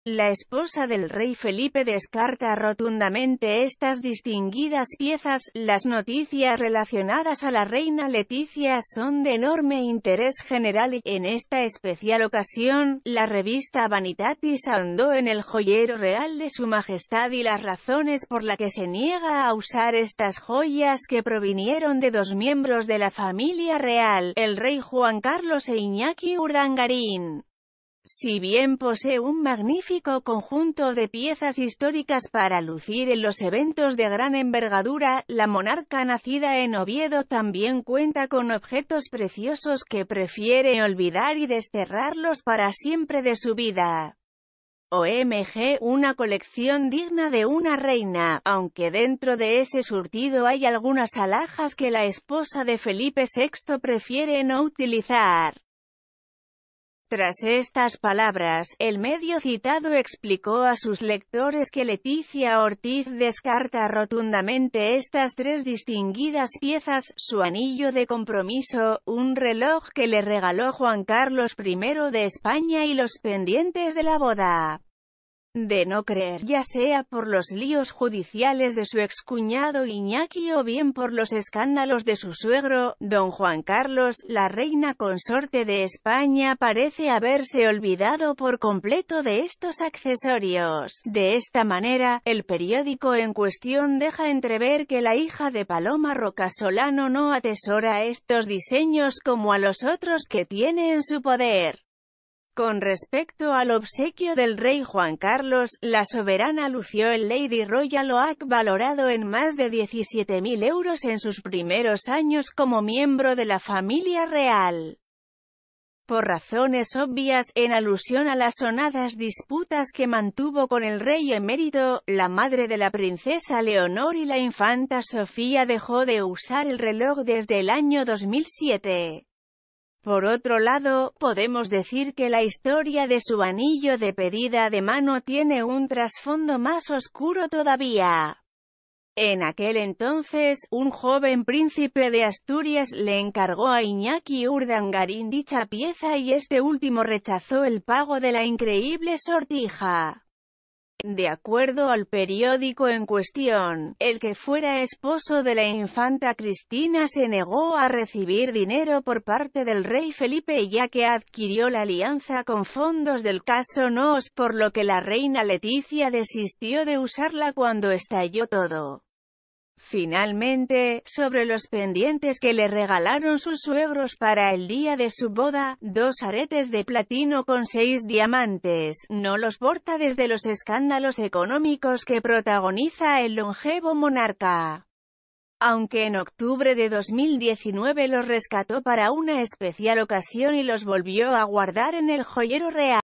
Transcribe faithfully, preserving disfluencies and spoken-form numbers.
La esposa del rey Felipe descarta rotundamente estas distinguidas piezas. Las noticias relacionadas a la reina Letizia son de enorme interés general y, en esta especial ocasión, la revista Vanitatis ahondó en el joyero real de su majestad y las razones por las que se niega a usar estas joyas que provinieron de dos miembros de la familia real, el rey Juan Carlos e Iñaki Urdangarín. Si bien posee un magnífico conjunto de piezas históricas para lucir en los eventos de gran envergadura, la monarca nacida en Oviedo también cuenta con objetos preciosos que prefiere olvidar y desterrarlos para siempre de su vida. O M G, una colección digna de una reina, aunque dentro de ese surtido hay algunas alhajas que la esposa de Felipe sexto prefiere no utilizar. Tras estas palabras, el medio citado explicó a sus lectores que Letizia Ortiz descarta rotundamente estas tres distinguidas piezas: su anillo de compromiso, un reloj que le regaló Juan Carlos primero de España y los pendientes de la boda. De no creer, ya sea por los líos judiciales de su excuñado Iñaki o bien por los escándalos de su suegro, don Juan Carlos, la reina consorte de España parece haberse olvidado por completo de estos accesorios. De esta manera, el periódico en cuestión deja entrever que la hija de Paloma Rocasolano no atesora estos diseños como a los otros que tiene en su poder. Con respecto al obsequio del rey Juan Carlos, la soberana lució el Lady Royal Oak valorado en más de diecisiete mil euros en sus primeros años como miembro de la familia real. Por razones obvias, en alusión a las sonadas disputas que mantuvo con el rey emérito, la madre de la princesa Leonor y la infanta Sofía dejó de usar el reloj desde el año dos mil siete. Por otro lado, podemos decir que la historia de su anillo de pedida de mano tiene un trasfondo más oscuro todavía. En aquel entonces, un joven príncipe de Asturias le encargó a Iñaki Urdangarín dicha pieza y este último rechazó el pago de la increíble sortija. De acuerdo al periódico en cuestión, el que fuera esposo de la infanta Cristina se negó a recibir dinero por parte del rey Felipe ya que adquirió la alianza con fondos del caso Noos, por lo que la reina Letizia desistió de usarla cuando estalló todo. Finalmente, sobre los pendientes que le regalaron sus suegros para el día de su boda, dos aretes de platino con seis diamantes, no los porta desde los escándalos económicos que protagoniza el longevo monarca. Aunque en octubre de dos mil diecinueve los rescató para una especial ocasión y los volvió a guardar en el joyero real.